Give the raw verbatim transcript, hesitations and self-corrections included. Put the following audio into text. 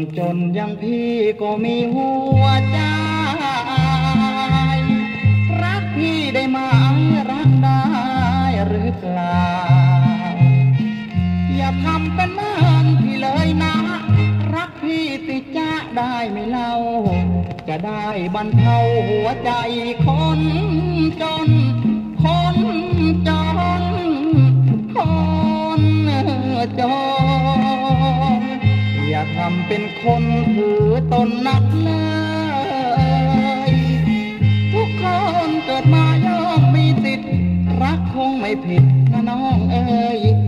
จนอย่างพี่ก็มีหัวใจรักพี่ได้ไหมรักได้หรือเปล่าอย่าทำเป็นเหมือนพี่เลยนะรักพี่ติดจะได้ไม่เล่าจะได้บรรเทาหัวใจคนจนคนจนคนจนอย่าทำเป็นคนถือตนนักเลยทุกคนเกิดมาย่อมมีสิทธิ์รักคงไม่ผิดนะน้องเอ๋ย